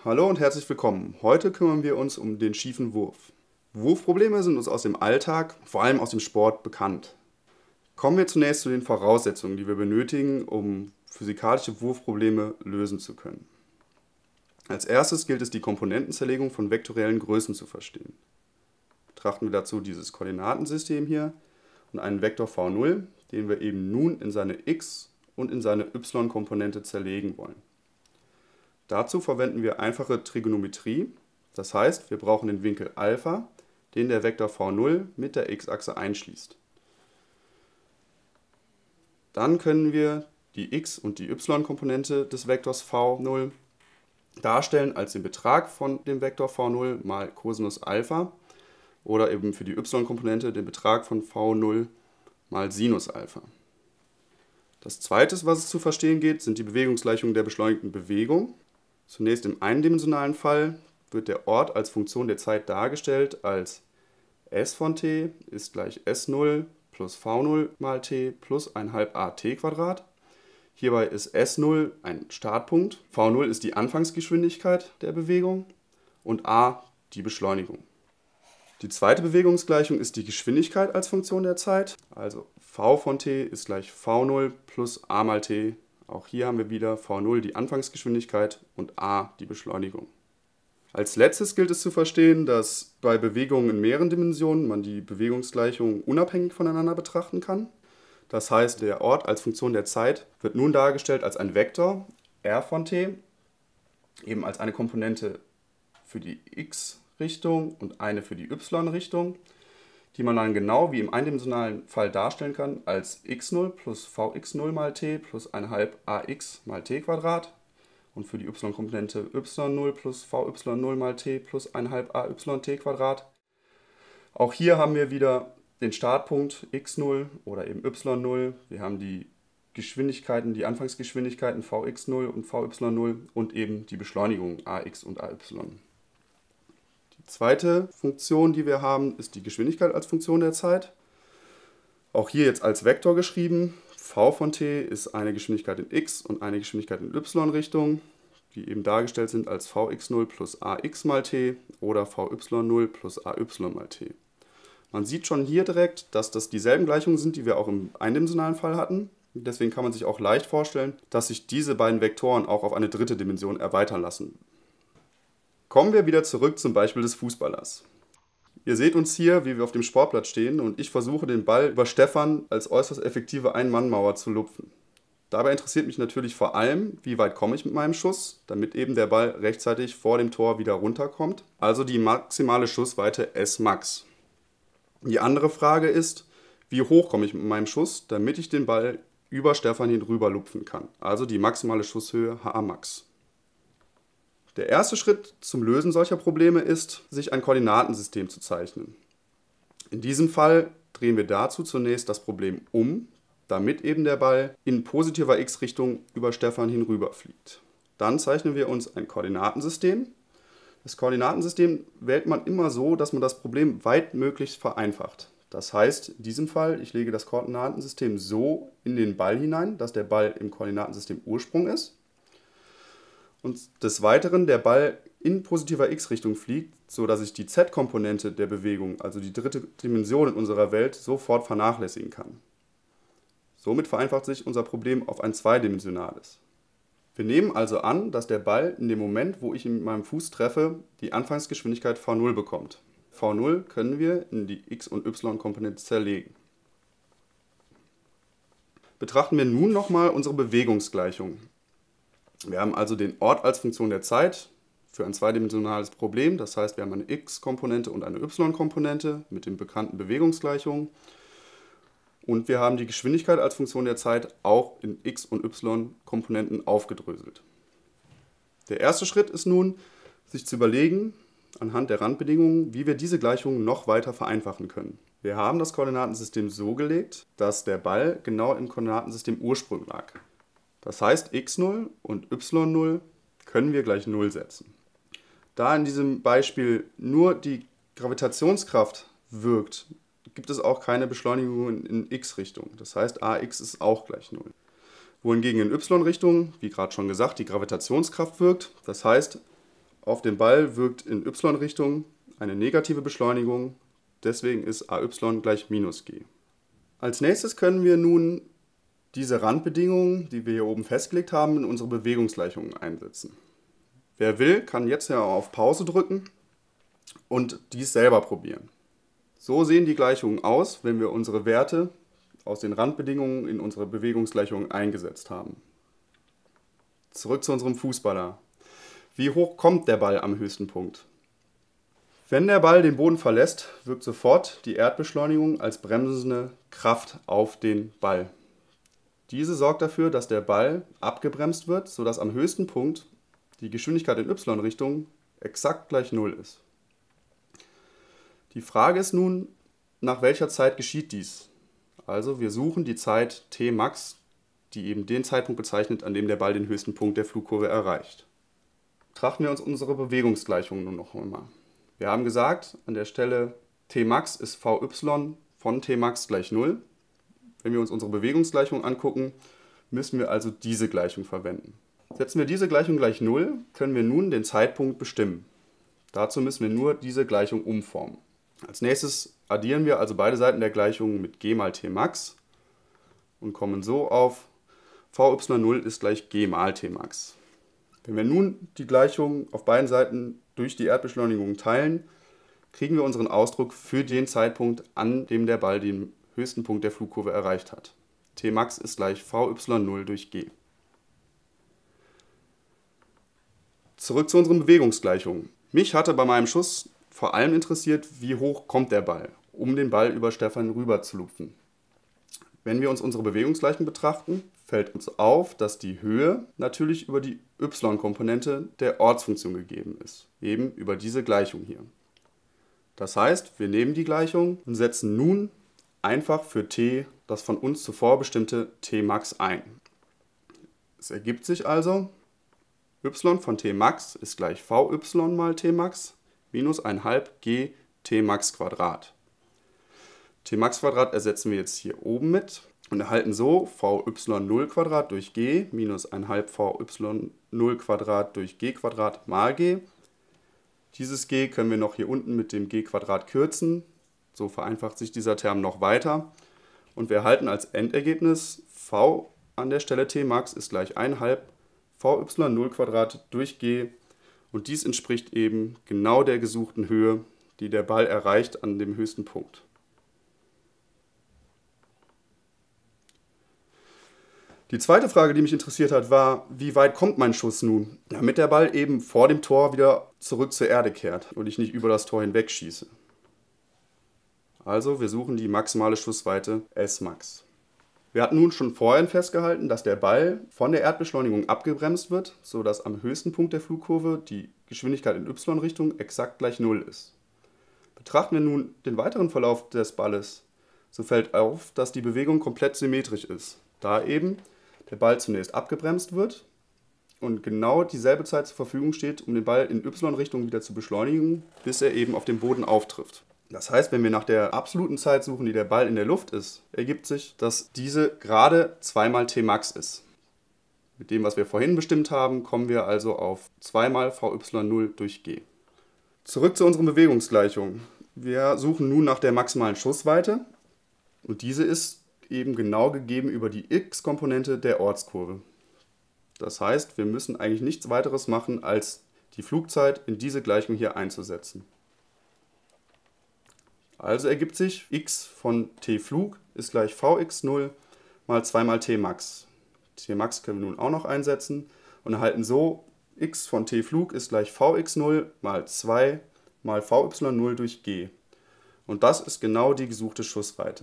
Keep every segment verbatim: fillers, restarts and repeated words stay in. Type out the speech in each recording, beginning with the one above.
Hallo und herzlich willkommen. Heute kümmern wir uns um den schiefen Wurf. Wurfprobleme sind uns aus dem Alltag, vor allem aus dem Sport, bekannt. Kommen wir zunächst zu den Voraussetzungen, die wir benötigen, um physikalische Wurfprobleme lösen zu können. Als erstes gilt es, die Komponentenzerlegung von vektoriellen Größen zu verstehen. Betrachten wir dazu dieses Koordinatensystem hier und einen Vektor v null, den wir eben nun in seine x- und in seine y-Komponente zerlegen wollen. Dazu verwenden wir einfache Trigonometrie, das heißt, wir brauchen den Winkel Alpha, den der Vektor v null mit der x-Achse einschließt. Dann können wir die x- und die y-Komponente des Vektors v null darstellen als den Betrag von dem Vektor v null mal Cosinus Alpha oder eben für die y-Komponente den Betrag von v null mal Sinus Alpha. Das zweite, was es zu verstehen geht, sind die Bewegungsgleichungen der beschleunigten Bewegung. Zunächst im eindimensionalen Fall wird der Ort als Funktion der Zeit dargestellt als s von t ist gleich s null plus v null mal t plus ein halb at Quadrat. Hierbei ist s null ein Startpunkt, v null ist die Anfangsgeschwindigkeit der Bewegung und a die Beschleunigung. Die zweite Bewegungsgleichung ist die Geschwindigkeit als Funktion der Zeit, also v von t ist gleich v null plus a mal t. Auch hier haben wir wieder v null die Anfangsgeschwindigkeit und a die Beschleunigung. Als letztes gilt es zu verstehen, dass bei Bewegungen in mehreren Dimensionen man die Bewegungsgleichungen unabhängig voneinander betrachten kann. Das heißt, der Ort als Funktion der Zeit wird nun dargestellt als ein Vektor r von t, eben als eine Komponente für die x-Richtung und eine für die y-Richtung, die man dann genau wie im eindimensionalen Fall darstellen kann als x null plus vx null mal t plus ein halb ax mal t Quadrat und für die y-Komponente y null plus vy null mal t plus ein halb ayt Quadrat. Auch hier haben wir wieder den Startpunkt x null oder eben y null. Wir haben die Geschwindigkeiten, die Anfangsgeschwindigkeiten vx null und vy null und eben die Beschleunigung ax und ay. Die zweite Funktion, die wir haben, ist die Geschwindigkeit als Funktion der Zeit. Auch hier jetzt als Vektor geschrieben. V von t ist eine Geschwindigkeit in x und eine Geschwindigkeit in y-Richtung, die eben dargestellt sind als vx null plus ax mal t oder vy null plus ay mal t. Man sieht schon hier direkt, dass das dieselben Gleichungen sind, die wir auch im eindimensionalen Fall hatten. Deswegen kann man sich auch leicht vorstellen, dass sich diese beiden Vektoren auch auf eine dritte Dimension erweitern lassen. Kommen wir wieder zurück zum Beispiel des Fußballers. Ihr seht uns hier, wie wir auf dem Sportplatz stehen und ich versuche den Ball über Stefan als äußerst effektive Ein-Mann-Mauer zu lupfen. Dabei interessiert mich natürlich vor allem, wie weit komme ich mit meinem Schuss, damit eben der Ball rechtzeitig vor dem Tor wieder runterkommt, also die maximale Schussweite S max. Die andere Frage ist, wie hoch komme ich mit meinem Schuss, damit ich den Ball über Stefan hinüber lupfen kann, also die maximale Schusshöhe H max. Der erste Schritt zum Lösen solcher Probleme ist, sich ein Koordinatensystem zu zeichnen. In diesem Fall drehen wir dazu zunächst das Problem um, damit eben der Ball in positiver x-Richtung über Stefan hinüber fliegt. Dann zeichnen wir uns ein Koordinatensystem. Das Koordinatensystem wählt man immer so, dass man das Problem weitmöglichst vereinfacht. Das heißt, in diesem Fall, ich lege das Koordinatensystem so in den Ball hinein, dass der Ball im Koordinatensystem Ursprung ist. Und des Weiteren der Ball in positiver x-Richtung fliegt, sodass ich die z-Komponente der Bewegung, also die dritte Dimension in unserer Welt, sofort vernachlässigen kann. Somit vereinfacht sich unser Problem auf ein zweidimensionales. Wir nehmen also an, dass der Ball in dem Moment, wo ich ihn mit meinem Fuß treffe, die Anfangsgeschwindigkeit v null bekommt. v null können wir in die x- und y-Komponente zerlegen. Betrachten wir nun nochmal unsere Bewegungsgleichung. Wir haben also den Ort als Funktion der Zeit für ein zweidimensionales Problem. Das heißt, wir haben eine x-Komponente und eine y-Komponente mit den bekannten Bewegungsgleichungen. Und wir haben die Geschwindigkeit als Funktion der Zeit auch in x- und y-Komponenten aufgedröselt. Der erste Schritt ist nun, sich zu überlegen, anhand der Randbedingungen, wie wir diese Gleichungen noch weiter vereinfachen können. Wir haben das Koordinatensystem so gelegt, dass der Ball genau im Koordinatensystem Ursprung lag. Das heißt, x null und y null können wir gleich null setzen. Da in diesem Beispiel nur die Gravitationskraft wirkt, gibt es auch keine Beschleunigung in x-Richtung. Das heißt, ax ist auch gleich null. Wohingegen in y-Richtung, wie gerade schon gesagt, die Gravitationskraft wirkt. Das heißt, Auf den Ball wirkt in y-Richtung eine negative Beschleunigung, deswegen ist A y gleich minus g. Als nächstes können wir nun diese Randbedingungen, die wir hier oben festgelegt haben, in unsere Bewegungsgleichungen einsetzen. Wer will, kann jetzt ja auf Pause drücken und dies selber probieren. So sehen die Gleichungen aus, wenn wir unsere Werte aus den Randbedingungen in unsere Bewegungsgleichungen eingesetzt haben. Zurück zu unserem Fußballer. Wie hoch kommt der Ball am höchsten Punkt? Wenn der Ball den Boden verlässt, wirkt sofort die Erdbeschleunigung als bremsende Kraft auf den Ball. Diese sorgt dafür, dass der Ball abgebremst wird, sodass am höchsten Punkt die Geschwindigkeit in y-Richtung exakt gleich null ist. Die Frage ist nun, nach welcher Zeit geschieht dies? Also wir suchen die Zeit t max, die eben den Zeitpunkt bezeichnet, an dem der Ball den höchsten Punkt der Flugkurve erreicht. Betrachten wir uns unsere Bewegungsgleichung nun noch einmal. Wir haben gesagt, an der Stelle t max ist vy von t max gleich null. Wenn wir uns unsere Bewegungsgleichung angucken, müssen wir also diese Gleichung verwenden. Setzen wir diese Gleichung gleich null, können wir nun den Zeitpunkt bestimmen. Dazu müssen wir nur diese Gleichung umformen. Als nächstes addieren wir also beide Seiten der Gleichung mit g mal t max und kommen so auf v y null ist gleich g mal t max. Wenn wir nun die Gleichung auf beiden Seiten durch die Erdbeschleunigung teilen, kriegen wir unseren Ausdruck für den Zeitpunkt, an dem der Ball den höchsten Punkt der Flugkurve erreicht hat. T max ist gleich v y null durch g. Zurück zu unseren Bewegungsgleichungen. Mich hatte bei meinem Schuss vor allem interessiert, wie hoch kommt der Ball, um den Ball über Stefan rüber zu lupfen. Wenn wir uns unsere Bewegungsgleichung betrachten, fällt uns auf, dass die Höhe natürlich über die y-Komponente der Ortsfunktion gegeben ist, eben über diese Gleichung hier. Das heißt, wir nehmen die Gleichung und setzen nun einfach für t das von uns zuvor bestimmte t max ein. Es ergibt sich also, y von t max ist gleich vy mal t max minus ein halb g t max Quadrat. T max Quadrat ersetzen wir jetzt hier oben mit und erhalten so vy null Quadrat durch g minus ein halb vy null Quadrat durch g Quadrat mal g. Dieses g können wir noch hier unten mit dem g Quadrat kürzen. So vereinfacht sich dieser Term noch weiter. Und wir erhalten als Endergebnis v an der Stelle t max ist gleich ein halb vy null Quadrat durch g. Und dies entspricht eben genau der gesuchten Höhe, die der Ball erreicht an dem höchsten Punkt. Die zweite Frage, die mich interessiert hat, war, wie weit kommt mein Schuss nun, damit der Ball eben vor dem Tor wieder zurück zur Erde kehrt und ich nicht über das Tor hinweg schieße. Also wir suchen die maximale Schussweite S max. Wir hatten nun schon vorhin festgehalten, dass der Ball von der Erdbeschleunigung abgebremst wird, sodass am höchsten Punkt der Flugkurve die Geschwindigkeit in y-Richtung exakt gleich null ist. Betrachten wir nun den weiteren Verlauf des Balles, so fällt auf, dass die Bewegung komplett symmetrisch ist, da eben der Ball zunächst abgebremst wird und genau dieselbe Zeit zur Verfügung steht, um den Ball in y-Richtung wieder zu beschleunigen, bis er eben auf dem Boden auftrifft. Das heißt, wenn wir nach der absoluten Zeit suchen, die der Ball in der Luft ist, ergibt sich, dass diese gerade zwei mal t max ist. Mit dem, was wir vorhin bestimmt haben, kommen wir also auf zwei mal vy null durch g. Zurück zu unseren Bewegungsgleichungen. Wir suchen nun nach der maximalen Schussweite und diese ist eben genau gegeben über die x-Komponente der Ortskurve. Das heißt, wir müssen eigentlich nichts weiteres machen, als die Flugzeit in diese Gleichung hier einzusetzen. Also ergibt sich, x von t Flug ist gleich v x null mal zwei mal t max. T max können wir nun auch noch einsetzen und erhalten so, x von t Flug ist gleich v x null mal zwei mal vy null durch g. Und das ist genau die gesuchte Schussweite.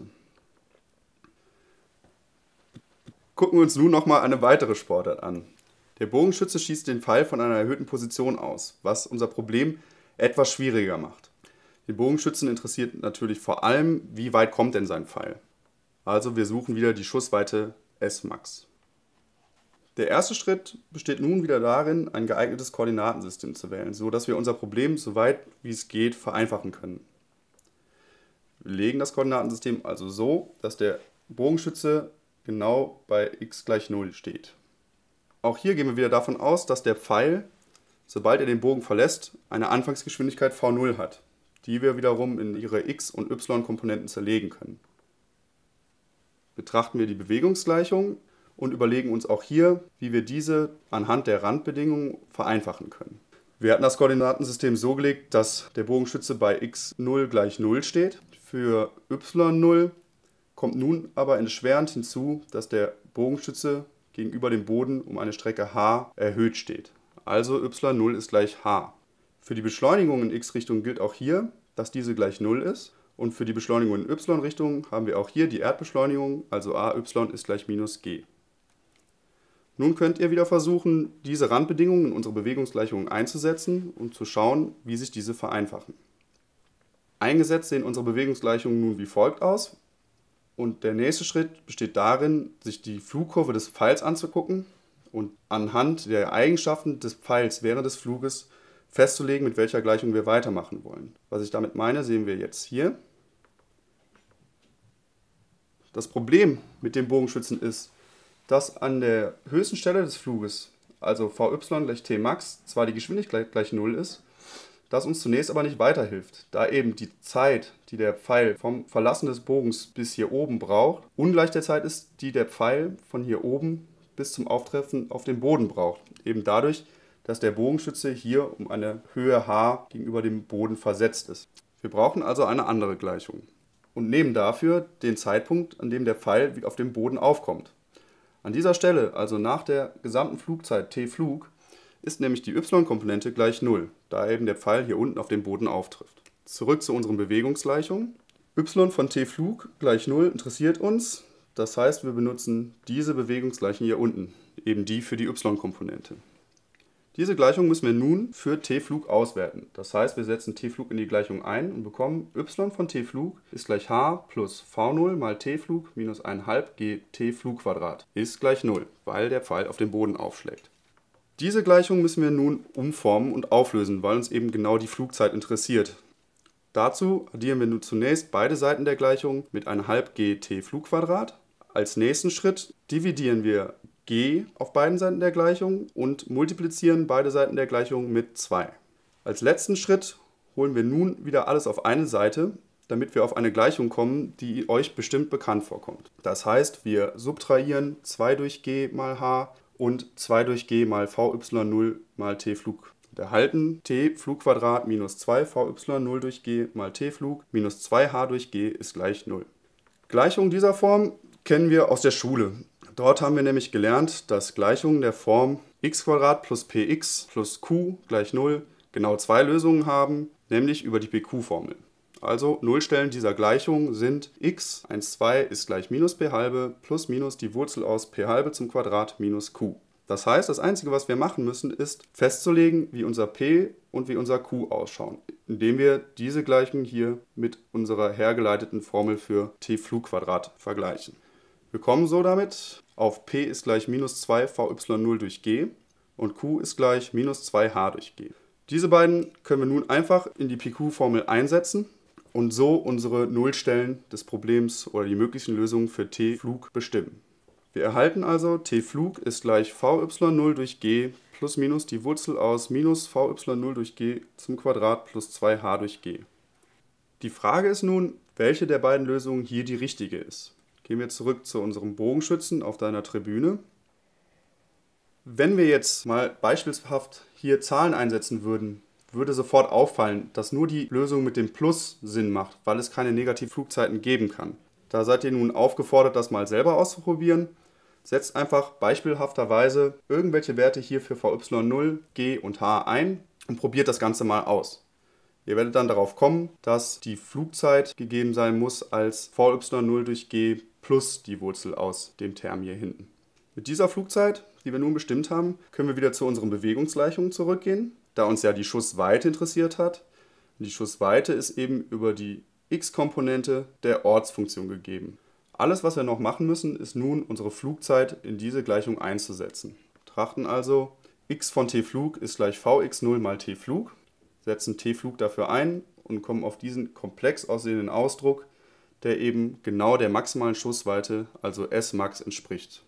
Gucken wir uns nun nochmal eine weitere Sportart an. Der Bogenschütze schießt den Pfeil von einer erhöhten Position aus, was unser Problem etwas schwieriger macht. Den Bogenschützen interessiert natürlich vor allem, wie weit kommt denn sein Pfeil. Also wir suchen wieder die Schussweite S max. Der erste Schritt besteht nun wieder darin, ein geeignetes Koordinatensystem zu wählen, so dass wir unser Problem so weit wie es geht vereinfachen können. Wir legen das Koordinatensystem also so, dass der Bogenschütze genau bei x gleich null steht. Auch hier gehen wir wieder davon aus, dass der Pfeil sobald er den Bogen verlässt, eine Anfangsgeschwindigkeit v null hat, die wir wiederum in ihre x- und y-Komponenten zerlegen können. Betrachten wir die Bewegungsgleichung und überlegen uns auch hier, wie wir diese anhand der Randbedingungen vereinfachen können. Wir hatten das Koordinatensystem so gelegt, dass der Bogenschütze bei x null gleich null steht. Für y null kommt nun aber erschwerend hinzu, dass der Bogenschütze gegenüber dem Boden um eine Strecke h erhöht steht. Also y null ist gleich h. Für die Beschleunigung in x-Richtung gilt auch hier, dass diese gleich null ist. Und für die Beschleunigung in y-Richtung haben wir auch hier die Erdbeschleunigung, also a y ist gleich minus g. Nun könnt ihr wieder versuchen, diese Randbedingungen in unsere Bewegungsgleichungen einzusetzen und zu schauen, wie sich diese vereinfachen. Eingesetzt sehen unsere Bewegungsgleichungen nun wie folgt aus. Und der nächste Schritt besteht darin, sich die Flugkurve des Pfeils anzugucken und anhand der Eigenschaften des Pfeils während des Fluges festzulegen, mit welcher Gleichung wir weitermachen wollen. Was ich damit meine, sehen wir jetzt hier. Das Problem mit dem Bogenschützen ist, dass an der höchsten Stelle des Fluges, also Vy gleich Tmax, zwar die Geschwindigkeit gleich null ist, das uns zunächst aber nicht weiterhilft, da eben die Zeit, die der Pfeil vom Verlassen des Bogens bis hier oben braucht, ungleich der Zeit ist, die der Pfeil von hier oben bis zum Auftreffen auf dem Boden braucht. Eben dadurch, dass der Bogenschütze hier um eine Höhe h gegenüber dem Boden versetzt ist. Wir brauchen also eine andere Gleichung und nehmen dafür den Zeitpunkt, an dem der Pfeil wieder auf dem Boden aufkommt. An dieser Stelle, also nach der gesamten Flugzeit t Flug, ist nämlich die y-Komponente gleich null, da eben der Pfeil hier unten auf dem Boden auftrifft. Zurück zu unseren Bewegungsgleichungen. y von t Flug gleich null interessiert uns, das heißt, wir benutzen diese Bewegungsgleichung hier unten, eben die für die y-Komponente. Diese Gleichung müssen wir nun für t Flug auswerten. Das heißt, wir setzen t Flug in die Gleichung ein und bekommen y von t Flug ist gleich h plus v null mal t Flug minus eins Komma fünf g t Flug Quadrat ist gleich null, weil der Pfeil auf den Boden aufschlägt. Diese Gleichung müssen wir nun umformen und auflösen, weil uns eben genau die Flugzeit interessiert. Dazu addieren wir nun zunächst beide Seiten der Gleichung mit eins Komma fünf g t Flug Quadrat. Als nächsten Schritt dividieren wir g auf beiden Seiten der Gleichung und multiplizieren beide Seiten der Gleichung mit zwei. Als letzten Schritt holen wir nun wieder alles auf eine Seite, damit wir auf eine Gleichung kommen, die euch bestimmt bekannt vorkommt. Das heißt, wir subtrahieren zwei durch g mal h und zwei durch g mal Vy null mal t Flug. Wir erhalten t Flug Quadrat minus zwei Vy null durch g mal t Flug minus zwei h durch g ist gleich null. Gleichungen dieser Form kennen wir aus der Schule. Dort haben wir nämlich gelernt, dass Gleichungen der Form x plus px plus q gleich null genau zwei Lösungen haben, nämlich über die P Q-Formel. Also Nullstellen dieser Gleichung sind x, eins, zwei ist gleich minus p halbe plus minus die Wurzel aus p halbe zum Quadrat minus q. Das heißt, das Einzige, was wir machen müssen, ist festzulegen, wie unser p und wie unser q ausschauen, indem wir diese Gleichung hier mit unserer hergeleiteten Formel für t Flugquadrat vergleichen. Wir kommen so damit auf p ist gleich minus zwei Vy null durch g und q ist gleich minus zwei h durch g. Diese beiden können wir nun einfach in die P Q-Formel einsetzen und so unsere Nullstellen des Problems oder die möglichen Lösungen für t Flug bestimmen. Wir erhalten also t Flug ist gleich Vy null durch g plus minus die Wurzel aus minus Vy null durch g zum Quadrat plus zwei h durch g. Die Frage ist nun, welche der beiden Lösungen hier die richtige ist. Gehen wir zurück zu unserem Bogenschützen auf deiner Tribüne. Wenn wir jetzt mal beispielhaft hier Zahlen einsetzen würden, würde sofort auffallen, dass nur die Lösung mit dem Plus Sinn macht, weil es keine Negativflugzeiten geben kann. Da seid ihr nun aufgefordert, das mal selber auszuprobieren. Setzt einfach beispielhafterweise irgendwelche Werte hier für Vy null, g und h ein und probiert das Ganze mal aus. Ihr werdet dann darauf kommen, dass die Flugzeit gegeben sein muss als Vy null durch g plus die Wurzel aus dem Term hier hinten. Mit dieser Flugzeit, die wir nun bestimmt haben, können wir wieder zu unseren Bewegungsgleichungen zurückgehen, da uns ja die Schussweite interessiert hat. Und die Schussweite ist eben über die x-Komponente der Ortsfunktion gegeben. Alles, was wir noch machen müssen, ist nun unsere Flugzeit in diese Gleichung einzusetzen. Wir betrachten also, x von t Flug ist gleich Vx null mal t Flug, setzen t Flug dafür ein und kommen auf diesen komplex aussehenden Ausdruck, der eben genau der maximalen Schussweite, also S max, entspricht.